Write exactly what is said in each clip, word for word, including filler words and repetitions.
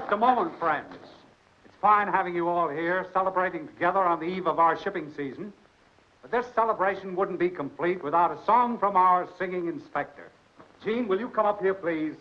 Just a moment, friends. It's fine having you all here celebrating together on the eve of our shipping season. But this celebration wouldn't be complete without a song from our singing inspector. Gene, will you come up here, please?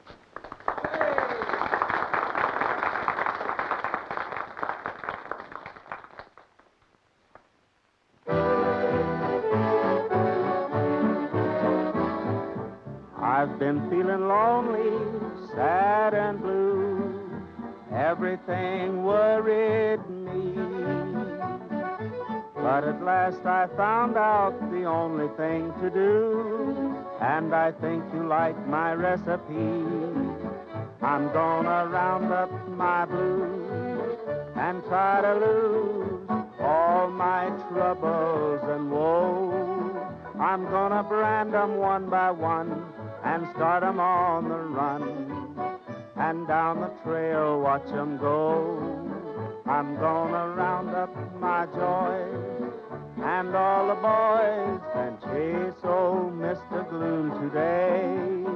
I've been feeling lonely, sad and blue. Everything worried me. But at last I found out the only thing to do. And I think you like my recipe. I'm gonna round up my blues and try to lose all my troubles and woes. I'm gonna brand 'em one by one and start 'em on the run, and down the trail watch 'em go. I'm gonna round up my joys and all the boys and chase old Mister Gloom today.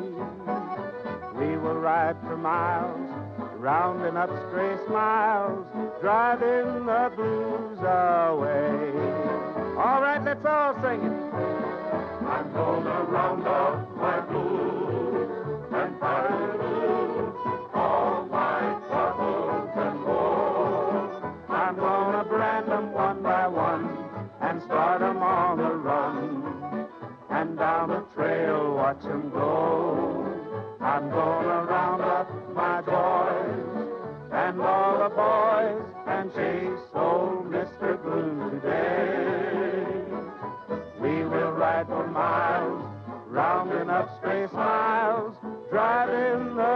We will ride for miles, rounding up stray smiles, driving the blues away. All right, let's all sing it. I'm gonna round up my blues and try to lose all my troubles and woes. I'm gonna brand 'em one by one and start 'em on the run, and down the trail watch 'em go. I'm gonna round up my joys and all the boys and chase old Mister Gloom today. We will ride for miles, rounding up stray smiles, driving the